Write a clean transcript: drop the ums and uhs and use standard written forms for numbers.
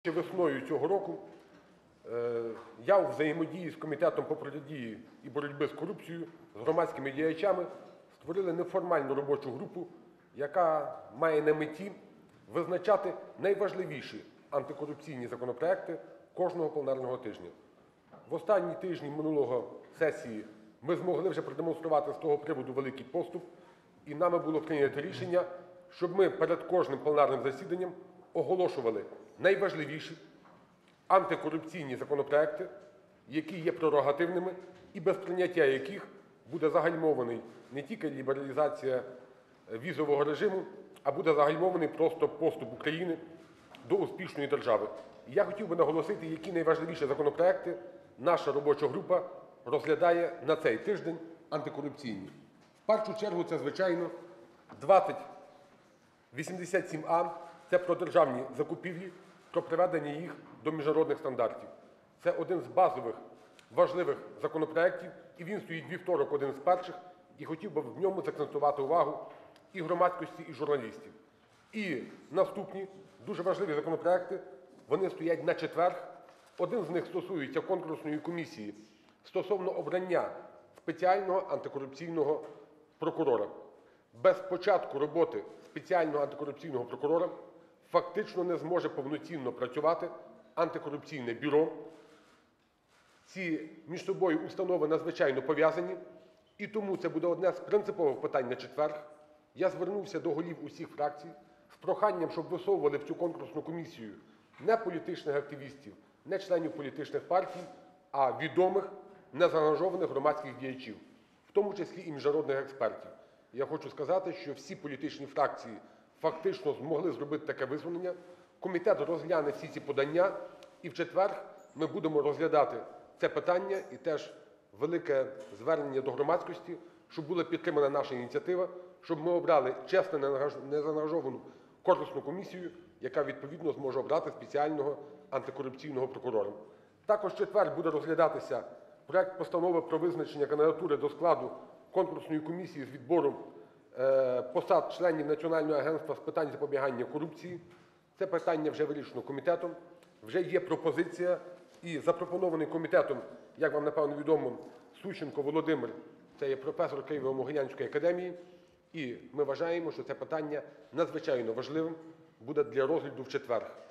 Ще весною цього року я у взаємодії з Комітетом по протидії і боротьбі з корупцією, з громадськими діячами створили неформальну робочу групу, яка має на меті визначати найважливіші антикорупційні законопроекти кожного пленарного тижня. В останні тижні минулої сесії ми змогли вже продемонструвати з того приводу великий поступ, і нами було прийнято рішення, щоб ми перед кожним пленарним засіданням оголошували найважливіші антикорупційні законопроекти, які є прерогативними і без прийняття яких буде загальмований не тільки лібералізація візового режиму, а буде загальмований просто поступ України до успішної держави. І я хотів би наголосити, які найважливіші законопроекти наша робоча група розглядає на цей тиждень антикорупційні. В першу чергу це, звичайно, 2087А – це про державні закупівлі, про приведення їх до міжнародних стандартів. Це один з базових важливих законопроектів, і він стоїть вівторок, один з перших, і хотів би в ньому закцентувати увагу і громадськості, і журналістів. І наступні дуже важливі законопроекти, вони стоять на четвер. Один з них стосується конкурсної комісії стосовно обрання спеціального антикорупційного прокурора. Без початку роботи спеціального антикорупційного прокурора фактично не зможе повноцінно працювати антикорупційне бюро. Ці між собою установи надзвичайно пов'язані, і тому це буде одне з принципових питань на четвер. Я звернувся до голів усіх фракцій з проханням, щоб висовували в цю конкурсну комісію не політичних активістів, не членів політичних партій, а відомих, незаангажованих громадських діячів, в тому числі і міжнародних експертів. Я хочу сказати, що всі політичні фракції фактично змогли зробити таке висунення. Комітет розгляне всі ці подання, і в четвер ми будемо розглядати це питання і теж велике звернення до громадськості, щоб була підтримана наша ініціатива, щоб ми обрали чесну, незаангажовану конкурсну комісію, яка відповідно зможе обрати спеціального антикорупційного прокурора. Також в четвер буде розглядатися проект постанови про визначення кандидатури до складу конкурсної комісії з відбору посад членів Національного агентства з питань запобігання корупції. Це питання вже вирішено комітетом, вже є пропозиція, і запропонований комітетом, як вам, напевно, відомо, Сущенко Володимир, це є професор Києво-Могилянської академії, і ми вважаємо, що це питання надзвичайно важливим буде для розгляду в четвер.